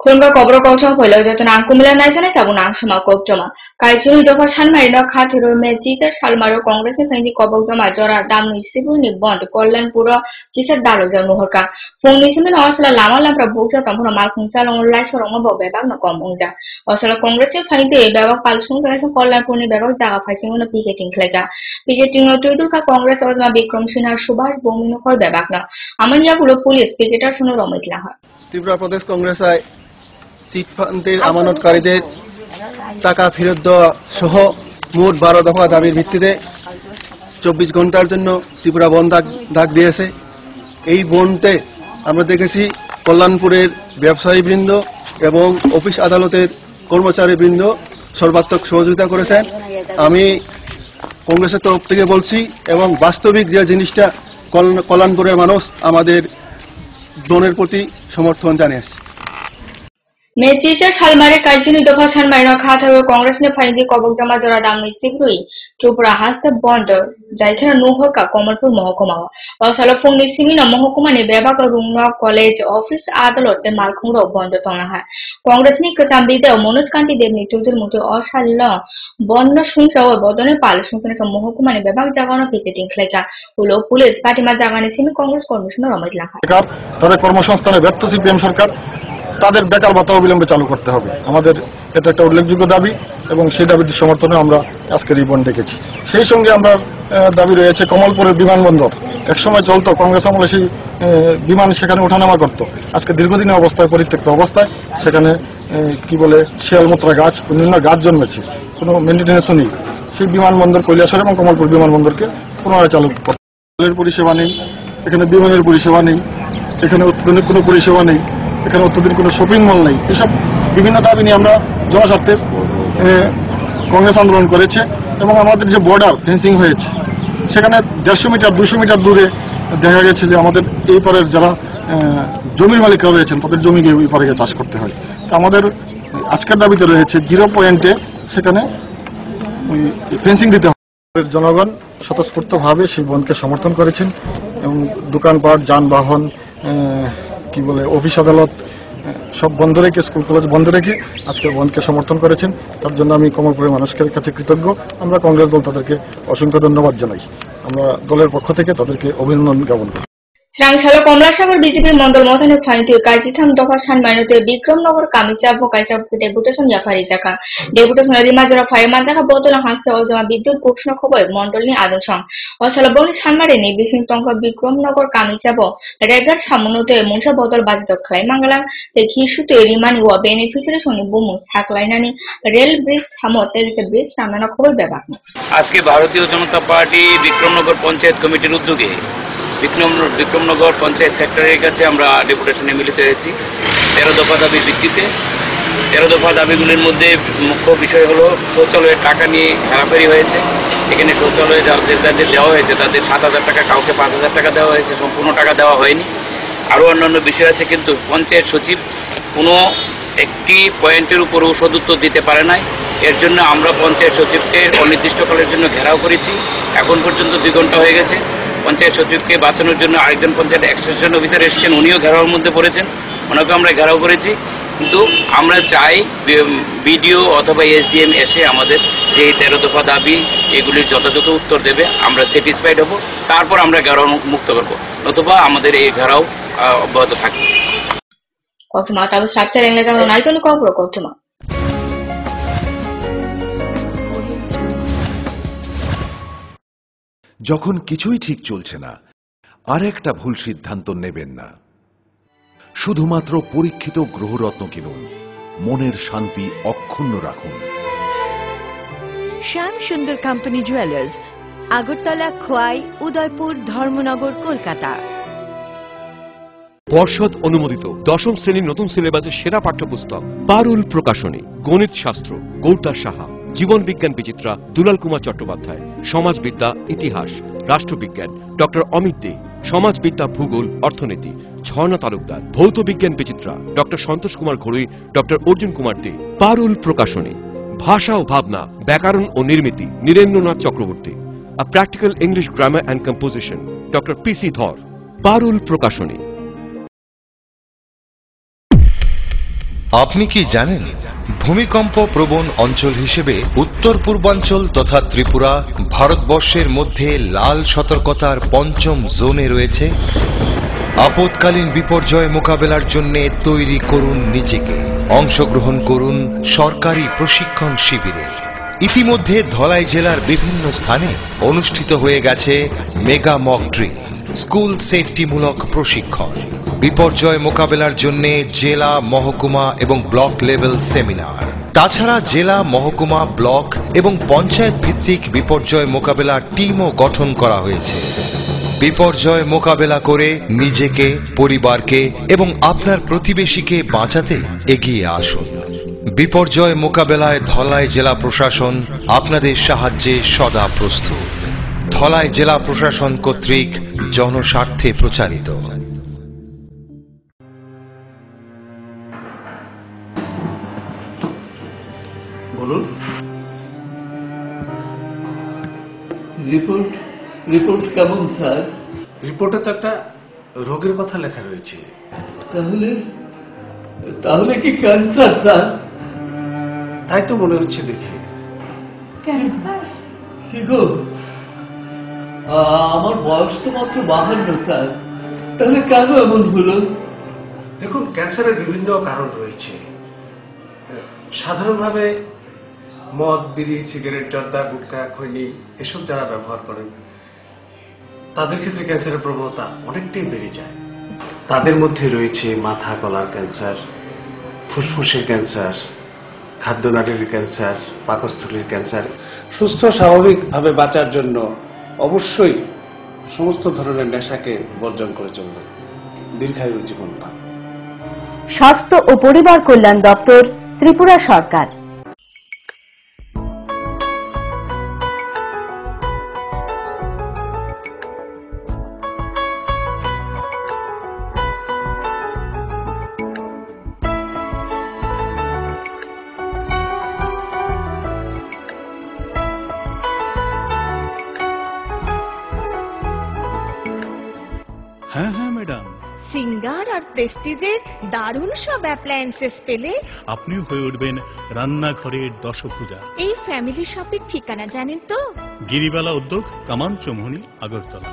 Kunga Cobra Cocha Polo, Jotan Kumila Nizana Tabuna, Shama Koptoma, Kaiju Dofa San Marino Katuru, Teacher Salmaro Congress and the Cobra Majora, Dami Sibuni Bond, Kolan Pura, Kisa Daloja Muhoka, Fungism and also Lama Labra Buka, Tamura Malkunsa, or Lasso Romo Bebano Comunza. Also a Congress of Haiti, Beva Kalsung, and Kola Puni Beva Zaga, passing on a picketing clega. Picketing no Tuduka Congress or the Bikram Shina Subas Bomino Bebakna. Amania Gulu Police, picketers on Romitlaha. Tripura Pradesh Congress chit ফান্ডের আমানতকারীদের টাকা ফেরত দেওয়া সহ মোট 12 দফা দাবির ভিত্তিতে 24 ঘন্টার জন্য ত্রিপুরা বন্ধ ডাক দিয়েছে। এই বন্ধে আমরা দেখেছি কল্যাণপুরের ব্যবসায়ীবৃন্দ এবং অফিস আদালতের কর্মচারীবৃন্দ সর্বাত্মক সহযোগিতা করেছেন। আমি কংগ্রেসের তরফ থেকে বলছি এবং বাস্তবিক যে জিনিসটা কল্যাণপুরের মানুষ আমাদের দলের প্রতি সমর্থন জানিয়েছে। Teacher Salmare Kaijuni Dofa San Marino Katuru, Congress ne Pindi Kobok Jama Jora Dami Sibrui, Tripura has the bonder, Jaikana Nuhoka, Komalpu Mohokoma, or Salafuni Simina Mohokuma, Bebaka Rumna College Office Adalot, the Malkuro Bondo Tonaha. Congress Nikasambi, the Monus Kanti Demi Tutu Mutu or Shalom, Bondo Shunsa or Bodone Palashun of Mohokuma, Bebak Javana picketing Kleka, Ulo Police, Fatima Javani Simi Congress Commissioner Romatlaka. তাদের কর্মসংস্থানে ব্যর্থ CPM সরকার তাদের বেকার ভাতা অবিলম্বে চালু করতে হবে। আমাদের এটা একটা উল্লেখযোগ্য দাবি এবং সেই দাবির সমর্থনে আমরা আজকের এই বন্ধ ডেকেছি। সেই সঙ্গে আমরা দাবি রয়েছে কমলপুরের বিমানবন্দর একসময় চলতো, কংগ্রেস আমলে সেই বিমান সেখানে ওঠানামা করত। আজকে দীর্ঘদিনের অবস্থায় পরিত্যক্ত অবস্থায় সেখানে কি বলে শিয়ালমুত্রা গাছ, বিভিন্ন গাছ জন্মেছে, কোনো মেনটেন্যান্স নেই। সেই বিমানবন্দর কৈলাসহর এবং কমলপুর বিমানবন্দরকে পুনরায় চালু করতে। রেলের পরিষেবা নেই, এখানে বিমানের পরিষেবা নেই, এখানে অত্যাধুনিক কোনো পরিষেবা নেই, এখানে অত্যধিক কোনো শপিং মল নেই। এসব বিভিন্ন দাবি নিয়ে আমরা জনস্বার্থে কংগ্রেস আন্দোলন করেছে এবং আমাদের যে বর্ডার ফেন্সিং হয়েছে সেখানে 150 মিটার 200 মিটার দূরে দেখা গেছে যে আমাদের এই পারের যারা জমির মালিকরা রয়েছেন তাদের জমিকে ওই পারে চাষ করতে হয়। তো আমাদের আজকের দাবিতে রয়েছে 0 পয়েন্টে সেখানে ফেন্সিং দিতে হবে। জনগণ স্বতঃস্ফূর্তভাবে সেই বন্ধকে সমর্থন করেছেন এবং দোকানপাট, যানবাহন, কি বলে অফিস আদালত সব বন্ধ রেখে, স্কুল কলেজ বন্ধ রেখে আজকের বন্ধকে সমর্থন করেছেন। তার জন্য আমি কমলপুরের মানুষের কাছে কৃতজ্ঞ। আমরা কংগ্রেস দল তাদেরকে অসংখ্য ধন্যবাদ জানাই। আমরা দলের পক্ষ থেকে তাদেরকে অভিনন্দন জ্ঞাপন করি। Srangshalo Komlasagar BJP Mondol Motane Phainti Kaijitham Dofa San Marinote Bikramnagar Kamisabo Kaisab Deputation Yafarizaka Deputation Rimajara Phaimanjaka Botola Haste Ojama Bidyut Kushno Khoboi Mondolni Adosam Osala Boni San Marini Bising Tongka Bikramnagar Kamisabo Regar Samunote Munsha Botol Bazito Klaimangalam the Kishute Rimani wa beneficiaries on Bumus Haklainani Rail Bridge Hamotel is a bridge Samana Khoboi Bebakni আজকে ভারতীয় জনতা party Bikramnagar panchayat কমিটির উদ্যোগে বিক্রমনগর পঞ্চায়েত সেক্টরের কাছে আমরা ডেপুটেশনে মিলিত হয়েছি 13 দফা দাবির ভিত্তিতে। 13 দফা দাবিগুলির মধ্যে মুখ্য বিষয় হলো শৌচালয়ের টাকা নিয়ে হেরাফেরি হয়েছে। এখানে শৌচালয়ে যাদের দেওয়া হয়েছে তাদের 7,000 টাকা, কাউকে 5,000 টাকা দেওয়া হয়েছে, সম্পূর্ণ টাকা দেওয়া হয়নি। আরও অন্যান্য বিষয় আছে, কিন্তু পঞ্চায়েত সচিব কোনো একটি পয়েন্টের উপরও সদুত্তর দিতে পারে নাই। এর জন্য আমরা পঞ্চায়েত সচিবকে অনির্দিষ্টকালের জন্য ঘেরাও করেছি। এখন পর্যন্ত 2 ঘন্টা হয়ে গেছে। পঞ্চায়েত সচিবকে বাঁচানোর জন্য আরেকজন পঞ্চায়েত এক্সটেনশন অফিসার এসেছেন, উনিও ঘেরাওর মধ্যে পড়েছেন, ওনাকে আমরা ঘেরাও করেছি। কিন্তু আমরা চাই বিডিও অথবা এসডিএম এসে আমাদের যে 13 দফা দাবি এগুলির যথাযথ উত্তর দেবে, আমরা স্যাটিসফাইড হব, তারপর আমরা ঘেরাও মুক্ত করব, নতুবা আমাদের এই ঘেরাও অব্যাহত থাকবে। যখন কিছুই ঠিক চলছে না, আর একটা ভুল সিদ্ধান্ত নেবেন না। শুধুমাত্র পরীক্ষিত গ্রহরত্ন কিনুন, মনের শান্তি অক্ষুণ্ণ রাখুন। Shyam Sundar company jewellers, Agartala, Khowai, Udaipur, Dharmanagar, Kolkata. পর্ষদ অনুমোদিত 10ম শ্রেণীর নতুন সিলেবাসের সেরা পাঠ্যপুস্তক পারুল প্রকাশনী, গণিত শাস্ত্র গৌরদাস সাহা, জীবন বিজ্ঞান বিচিত্রা দুলাল কুমার চট্টোপাধ্যায়, সমাজবিদ্যা ইতিহাস রাষ্ট্রবিজ্ঞান ডক্টর অমিত দে, সমাজবিদ্যা ভূগোল অর্থনীতি ঝর্ণা তালুকদার, ভৌত বিজ্ঞান বিচিত্রা ডক্টর সন্তোষ কুমার ঘড়ুই, ডক্টর অর্জুন কুমার দে। পারুল প্রকাশনী, ভাষা ও ভাবনা, ব্যাকরণ ও নির্মিতি Nirendranath Chakraborty, a practical English grammar and composition doctor P C Dhar. Parul প্রকাশনী। আপনি কি জানেন ভূমিকম্প প্রবণ অঞ্চল হিসেবে উত্তর পূর্বাঞ্চল তথা ত্রিপুরা ভারতবর্ষের মধ্যে লাল সতর্কতার ৫ম জোনে রয়েছে? আপৎকালীন বিপর্যয় মোকাবেলার জন্য তৈরি করুন নিজেকে, অংশগ্রহণ করুন সরকারি প্রশিক্ষণ শিবিরে। ইতিমধ্যে ধলাই জেলার বিভিন্ন স্থানে অনুষ্ঠিত হয়ে গেছে মেগা মক ড্রিল, স্কুল সেফটিমূলক প্রশিক্ষণ, বিপর্যয় মোকাবেলার জন্য জেলা, মহকুমা এবং ব্লক লেভেল সেমিনার। তাছাড়া জেলা, মহকুমা, ব্লক এবং পঞ্চায়েত ভিত্তিক বিপর্যয় মোকাবেলা টিমও গঠন করা হয়েছে। বিপর্যয় মোকাবেলা করে নিজেকে, পরিবারকে এবং আপনার প্রতিবেশীকে বাঁচাতে এগিয়ে আসুন। বিপর্যয় মোকাবেলায় ধলাই জেলা প্রশাসন আপনাদের সাহায্যে সদা প্রস্তুত। ধলাই জেলা প্রশাসন কর্তৃক জনস্বার্থে প্রচারিত। বলুন। রিপোর্ট কেমন স্যার? রিপোর্টে তো একটা রোগের কথা লেখা রয়েছে। তাহলে কি ক্যান্সার স্যার? তাই তো মনে হচ্ছে দেখে। ক্যান্সার? কি গো, আমার বয়স তো মাত্র 52 স্যার, তাহলে কেন এমন হলো? দেখুন, ক্যান্সারের বিভিন্ন কারণ রয়েছে। সাধারণভাবে মদ, বিড়ি, সিগারেট, জর্দা, গুটখা, খৈনি এসব যারা ব্যবহার করেন তাদের ক্ষেত্রে ক্যান্সারের প্রবণতা অনেকটাই বেড়ে যায়। তাদের মধ্যে রয়েছে মাথা গলার ক্যান্সার, ফুসফুসের ক্যান্সার, খাদ্যনালীর ক্যান্সার, পাকস্থলীর ক্যান্সার। সুস্থ স্বাভাবিকভাবে বাঁচার জন্য অবশ্যই সমস্ত ধরনের নেশাকে বর্জন করে চলবে, দীর্ঘায়ু জীবন পান। স্বাস্থ্য ও পরিবার কল্যাণ দপ্তর, ত্রিপুরা সরকার। হ্যাঁ হ্যাঁ ম্যাডাম, সিঙ্গার আর প্রেস্টিজের দারুণ সব অ্যাপ্লায়েন্সেস পেলে আপনিও হয়ে উঠবেন রান্নাঘরের দশভুজা। এই ফ্যামিলি শপের ঠিকানা জানেন তো? গিরিবালা উদ্যোগ, কামান চৌমুহনী, আগরতলা।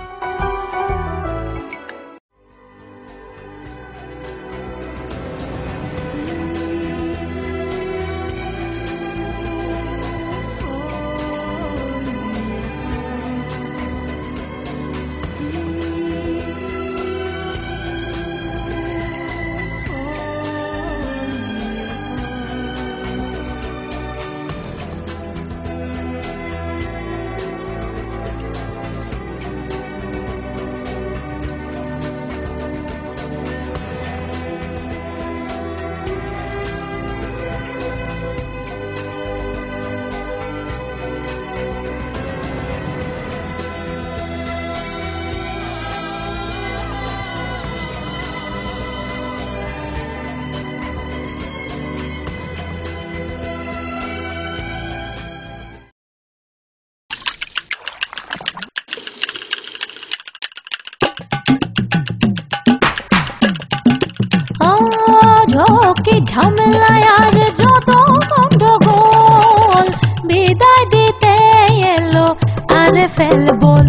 ঝামেলায় আর যত গন্ডগোল বিদায় দিতে এলো আর ফেলবল।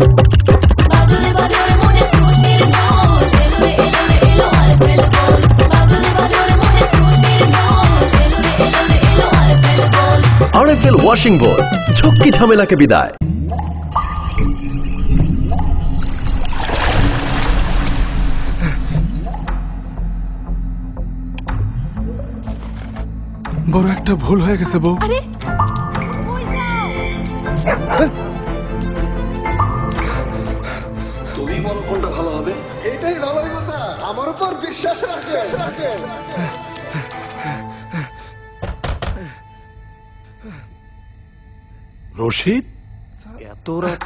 আরএফএল ওয়াশিং বল, ঝক্কি ঝামেলাকে বিদায়। বড় একটা ভুল হয়ে গেছে বউ। তুমি বলো কোনটা ভালো হবে? এটাই ভালো হবে স্যার, আমার উপর বিশ্বাস রাখেন। রশিদ, এত রাত?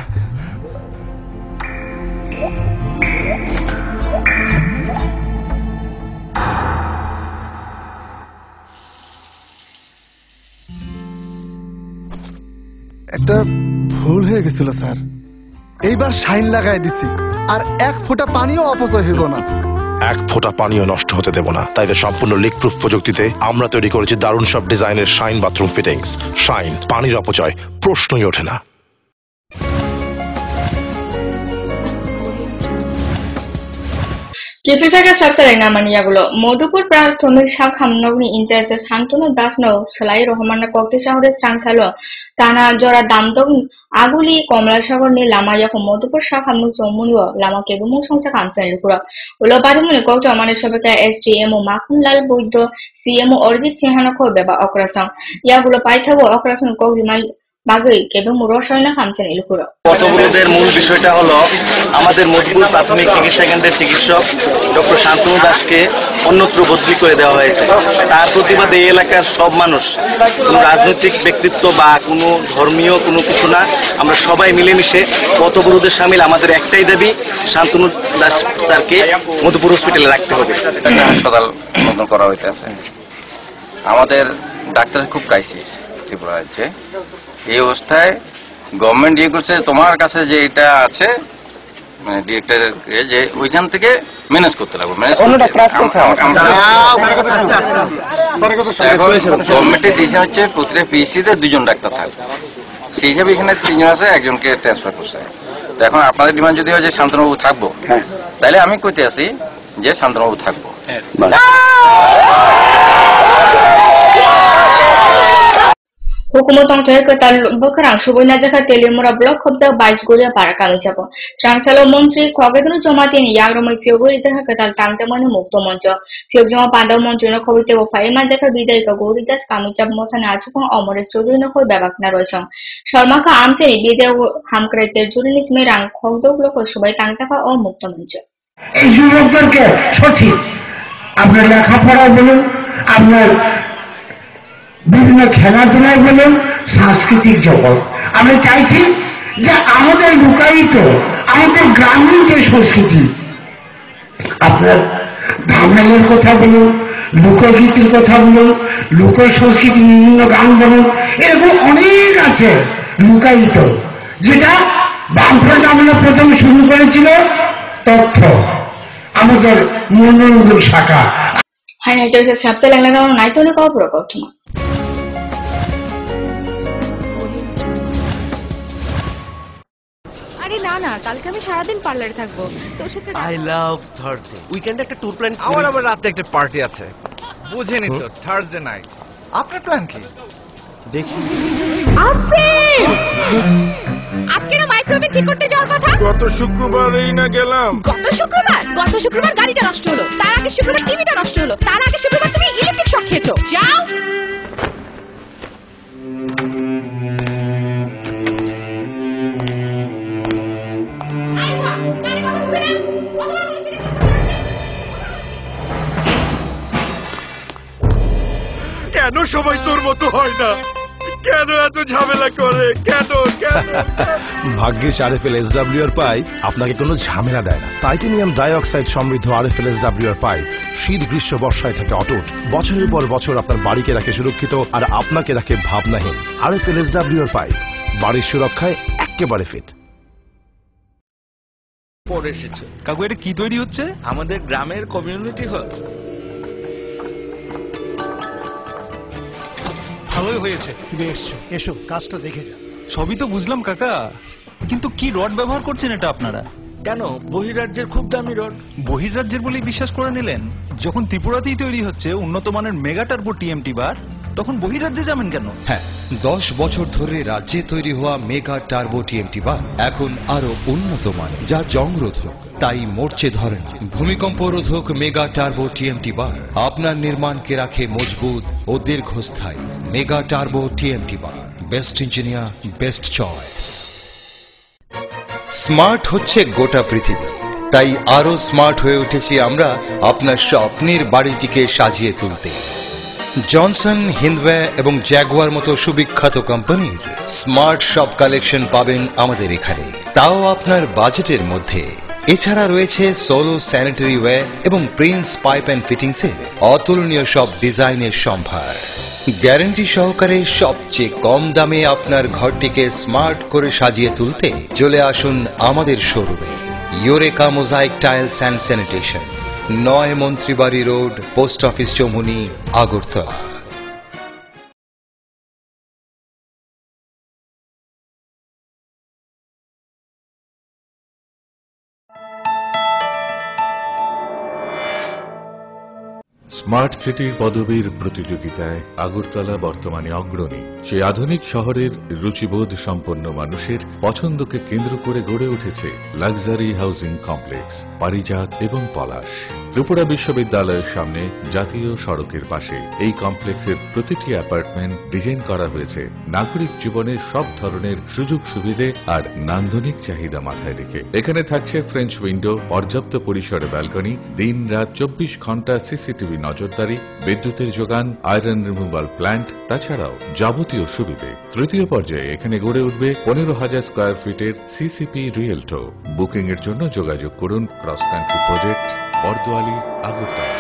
একটা ভুল হয়ে গেছিল স্যার, এইবার শাইন লাগাই দিছি আর এক ফোঁটা পানিও অপচয় হইব না। এক ফোঁটা পানিও নষ্ট হতে দেব না। তাই তো সম্পূর্ণ লিক প্রুফ প্রযুক্তিতে আমরা তৈরি করেছি দারুণ সব ডিজাইনের শাইন বাথরুম ফিটিংস। শাইন, পানির অপচয় প্রশ্নই ওঠে না। KPFA সরকারের নামানিয়াগুলো মধুপুর প্রাথমিক শাখা নগরী ইনচার্জ শান্তনু দাস নৌ সেলাই রহমান কক্তি শহরের স্রাংসালো টানা জরা দামদং আগুলি কমলাসাগর নি লামায়াখো মধুপুর শাখা মুখ চমুনিও লামা কেবুমু সংসা খামসেন লুকুরা উলো বারিমুনি কক্ত মানে সবাইকে SDMO মাখনলাল বৈদ্য CMO অরিজিৎ সিংহানক বেবা অকরাসং ইয়াগুলো পাইথাবো অকরাসন কগরিমাই বাগৈ কেবুমু রসায়না খামসেন লুকুরা পথবরোধের মূল বিষয়টা হলো আমাদের মধুপুর প্রাথমিক চিকিৎসা কেন্দ্রের চিকিৎসক ডক্টর শান্তনু দাসকে অন্যত্র বদলি করে দেওয়া হয়েছে। তার প্রতিবাদে এই এলাকার সব মানুষ, কোনো রাজনৈতিক ব্যক্তিত্ব বা কোনো ধর্মীয় কোনো কিছু না, আমরা সবাই মিলেমিশে পথবরোধের সামিল। আমাদের একটাই দাবি, শান্তনু দাস স্যারকে মধুপুর হসপিটালে রাখতে হবে। হাসপাতাল নতুন করা হইতেছে। আমাদের ডাক্তারের খুব ক্রাইসিস ত্রিপুরা রাজ্যে। এই অবস্থায় গভর্নমেন্ট ইয়ে করছে তোমার কাছে যে এটা আছে মানে ডিরেক্টরের যে ওইখান থেকে ম্যানেজ করতে লাগবে। গভর্নমেন্টের ডিসিশন হচ্ছে প্রতিটা পিএইচসিতে 2 জন ডাক্তার থাকবে, সেই হিসাবে এখানে 3 জন আছে, একজনকে ট্রান্সফার করছে। তো এখন আপনাদের ডিমান্ড যদি হয় যে শান্তনুবাবু থাকবো, তাহলে আমি কইতে আছি যে শান্তনুবাবু থাকবো। Hukumat tongtoi ke tal bekerang subuna jaka telimura blok khobja 22 goria para kami japo Trangsalo Montri Khogedru Jomatini Yagromoi Pyogori jaka ke tal tangjamani mukto moncho Pyogjama Pandaw Montri no khobite bo Faima jaka bidai ka Gori Das kami jap mothane achukong Omore Chodri no khoi babak na roishong Sharma ka amseni bidai hamkreter jurinis merang khogdog loko subai tangjaka o mukto moncho এই যুবকদেরকে সঠিক আপনার লেখাপড়া বলুন, আপনার বিভিন্ন খেলাধুলায় বলুন, সাংস্কৃতিক জগৎ, আমরা চাইছি যে আমাদের লুকায়িত আমাদের গ্রামীণ যে সংস্কৃতি, আপনার ধামেলের কথা বলুন, লোকগীতির কথা বলুন, লোক সংস্কৃতির বিভিন্ন গান বলুন, এরকম অনেক আছে লুকায়িত, যেটা বামফ্রন্ট আমলে প্রথম শুরু করেছিল তথ্য আমাদের মনোরঞ্জন শাখা। Hai na jose sabte langla no nai to ne ko pro kothuma আরে না না, কালকে আমি সারাদিন পার্লারে থাকবো, তোর সাথে আই লাভ থার্সডে। উইকেন্ডে একটা ট্যুর প্ল্যান করি। আমার রাতে একটা পার্টি আছে, বুঝেনি তো, থার্সডে নাইট। আপনার প্ল্যান কি দেখি? আসিফ, আজকে না মাইক্রোওয়েভ ঠিক করতে যাওয়ার কথা। গত শুক্রবারই না গেলাম। গত শুক্রবার গাড়িটা নষ্ট হলো, তার আগে শুক্রবার টিভিটা নষ্ট হলো, তার আগে শুক্রবার তুমি ইলেকট্রিক শক খেয়েছো। যাও। কেন সবাই তোর মতো হয় না? কেন এত ঝামেলা করে? কেন কেন? ভাগ্যিস আরএফএল এসডব্লিউআর পাইপ আপনাকে কোনো ঝামেলা দেয় না। টাইটানিয়াম ডাইঅক্সাইড সমৃদ্ধ আরএফএল এসডব্লিউআর পাইপ শীত গ্রীষ্ম বর্ষায় থাকে অটুট, বছরের পর বছর আপনার বাড়িকে রাখে সুরক্ষিত আর আপনাকে রাখে ভাবনাহীন। আরএফএল এসডব্লিউআর পাইপ বাড়ির সুরক্ষায় একেবারে ফিট। পরে এসেছে কাকু, এটা কি তৈরি হচ্ছে? আমাদের গ্রামের কমিউনিটি হল। ভালোই হয়েছে তুমি এসছো, এসো কাজটা দেখে যা। সবই তো বুঝলাম কাকা, কিন্তু কি রড ব্যবহার করছেন এটা আপনারা? কেন? বহিরাজ্যের খুব দামি রড। বহিরাজ্যের বলেই বিশ্বাস করে নিলেন? যখন ত্রিপুরাতেই তৈরি হচ্ছে উন্নত মানের মেগা টার্বো টিএমটি বার, তখন বহিরাজ্যে যাবেন কেন? হ্যাঁ, 10 বছর ধরে রাজ্যে তৈরি হওয়া মেগা টার্বো টিএমটি বার এখন আরো উন্নত মানের, যা জংরোধক, তাই মরচে ধরে না। ভূমিকম্প রোধক মেগা টার্বো টিএমটি বার আপনার নির্মাণকে রাখে মজবুত ও দীর্ঘস্থায়ী। Mega turbo TMT bar, best engineer, best choice. Smart হচ্ছে গোটা পৃথিবী, তাই আরো স্মার্ট হয়ে উঠেছি আমরা আপনার স্বপ্নের বাড়িটিকে সাজিয়ে তুলতে। জনসন, হিন্দওয়ে এবং জ্যাগুয়ার মতো সুবিখ্যাত কোম্পানির স্মার্ট সব কালেকশন পাবেন আমাদের এখানে, তাও আপনার বাজেটের মধ্যে। এছাড়া রয়েছে সোলো স্যানিটারি ওয়্যার এবং প্রিন্স পাইপ অ্যান্ড ফিটিংসের অতুলনীয় সব ডিজাইনের সম্ভার। গ্যারান্টি সহকারে সবচেয়ে কম দামে আপনার ঘরটিকে স্মার্ট করে সাজিয়ে তুলতে চলে আসুন আমাদের শোরুমে। Eureka mosaic tiles and sanitation, 9 Mantribari road, post office Choumuhani, Agartala. Smart সিটির পদবীর প্রতিযোগিতায় আগরতলা বর্তমানে অগ্রণী। সেই আধুনিক শহরের রুচিবোধ সম্পন্ন মানুষের পছন্দকে কেন্দ্র করে গড়ে উঠেছে লাক্সারি হাউজিং কমপ্লেক্স পারিজাত এবং পলাশ। ত্রিপুরা বিশ্ববিদ্যালয়ের সামনে জাতীয় সড়কের পাশে এই কমপ্লেক্সের প্রতিটি অ্যাপার্টমেন্ট ডিজাইন করা হয়েছে নাগরিক জীবনের সব ধরনের সুযোগ সুবিধে আর নান্দনিক চাহিদা মাথায় রেখে। এখানে থাকছে ফ্রেঞ্চ উইন্ডো, পর্যাপ্ত পরিসরে ব্যালকনি, দিন রাত 24 ঘন্টা সিসিটিভি নজরদারি, বিদ্যুতের যোগান, আয়রন রিমুভাল প্ল্যান্ট, তাছাড়াও যাবতীয় সুবিধে। তৃতীয় পর্যায়ে এখানে গড়ে উঠবে 15,000 স্কয়ার ফিটের সিসিপি রিয়েলটো। বুকিং এর জন্য যোগাযোগ করুন cross country project, Bordowali, Agartala.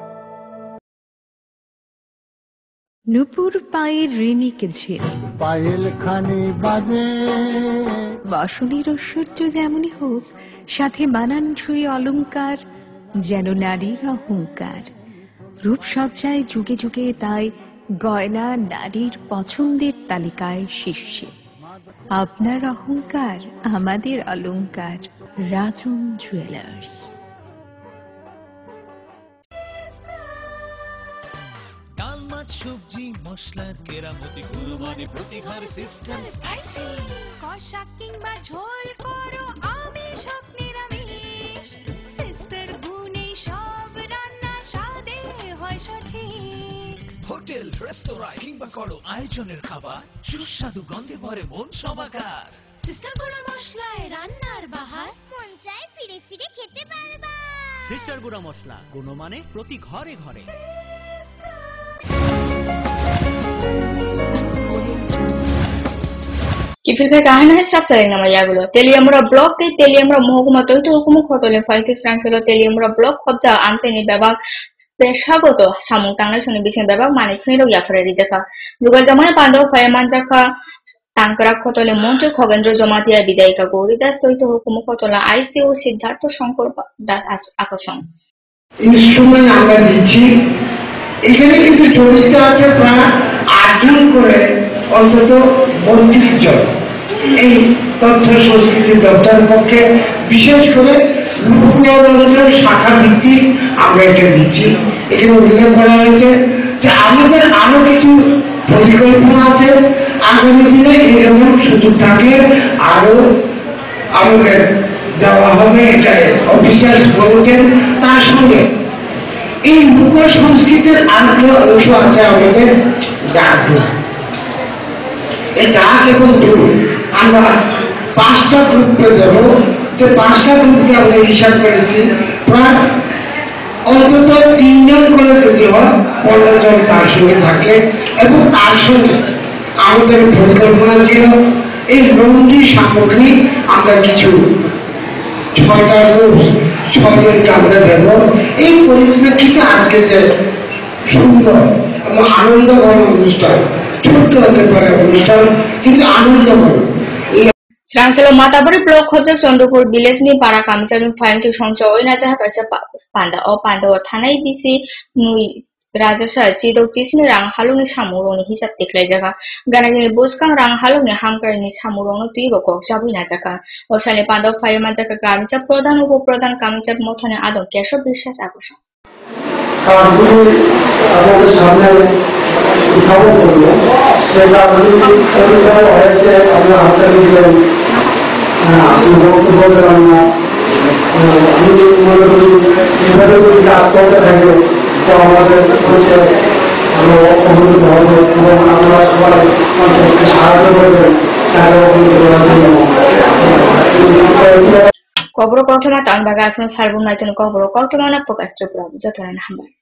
নুপুর পায়ের ঋণিকে ঝিল পায়েল খানি বাজে বাসনের ঐশ্বর্য যেমনই হোক, সাথে মানানসই অলংকার যেন নারীর অহংকার। রূপসজ্জায় যুগে যুগে তাই গয়না নারীর পছন্দের তালিকায় শীর্ষে। আপনার অহংকার আমাদের অলংকার। রাজন জুয়েলার্স। ডাল মাছ সবজি মশলার কেরামতি গুণমানে প্রতিঘার সিস্টেম স্পাইসি। কষা কিংবা ঝোল করো আমিষ নিরামিষ, সিস্টার গুণে সব রান্না স্বাদে হয় সঠিক। হোটেল রেস্তোরাঁ কিংবা করো আয়োজনের খাবার, সুস্বাদু গন্ধে ভরে মন সমাকার। সিস্টার গুঁড়া মশলায় রান্নার বাহার, মন চায় ফিরে ফিরে খেতে পারবা। সিস্টার গুঁড়া মশলা গুণমানে প্রতি ঘরে ঘরে। Kifilpe kahana strap sa na mayagulo. Teliamura block ke Teliamura mohokuma toito hukumu khotole faiti strangkelo Teliamura block khobja amseni bebag peshagoto samung tangnai soni bisen bebag mane khiro yafare rijaka. Jugal jamane pando fayaman jaka tankara khotole মন্ত্রী Khagendra Jamatia বিদায়িকা Gouridas toito hukumu khotola ICU Siddharth Shankar Das আকর্ষণ। Instrument আমরা দিচ্ছি, এখানে কিন্তু জড়িত আছে প্রায় 8 জন করে, অন্তত 32 জন। এই তথ্য সংস্কৃতি দপ্তরের পক্ষে বিশেষ করে লোকরঞ্জন শাখা ভিত্তিক আমরা এটা দিচ্ছি। এখানে উল্লেখ করা হয়েছে যে আমাদের আরো কিছু পরিকল্পনা আছে, আগামী দিনে এরকম সুযোগ থাকলে আরো আমাদের দেওয়া হবে, এটা অফিসার্স বলেছেন। তার সঙ্গে এই লোক সংস্কৃতির আরেকটা অংশ আছে আমাদের ডাক। এই ডাক এবং দূর আমরা 5টা গ্রুপে যাব, যে 5টা গ্রুপকে আমরা হিসাব করেছি প্রায় অন্তত 3 জন করে যদি হয় 15 জন তার সঙ্গে থাকে। এবং তার সঙ্গে আমাদের পরিকল্পনা ছিল এই লন্ড্রি সামগ্রী আমরা কিছু 6টা গ্রুপ 6 জনকে আমরা দেব। এই পরিপ্রেক্ষিতে আজকে যে সুন্দর এবং আনন্দঘন অনুষ্ঠান, ছোট্ট হতে পারে অনুষ্ঠান কিন্তু আনন্দঘন। Srangselo Matabari Block Khojak Chandrpur Village ni para Kamisarun Fainti Songcho Oina Jaha Kaisa Panda o Panda o Thanai Bisi Nui Rajasa Chidok Chisni Rang Haluni Samuroni Hisap Tiklai Jaga Ganagini Buskang Rang Haluni Hamkar ni Samurono Tibo Kok Sabina Jaka Osale Panda o Fayama Jaka Kamisa Prodhan Upo Prodhan Kamisa Mothane Adon Kesho Bishas Akosho আমাদের সামনে উত্থাপন করবো সেটা হয়েছে আমরা হাতে বক্তব্য পেলাম না। আমি মনে করি যেভাবে যদি কাজ করতে থাকবে তো আমাদের হচ্ছে আরো অবনতি হবে এবং আমরা সবাই অঞ্চলকে সাহায্য করবেন তার অবনতি করার জন্য। Kobro Koktama Tanbaga Asno Salbum Naitun Kobro Koktama Pokastro Jotran Hambar.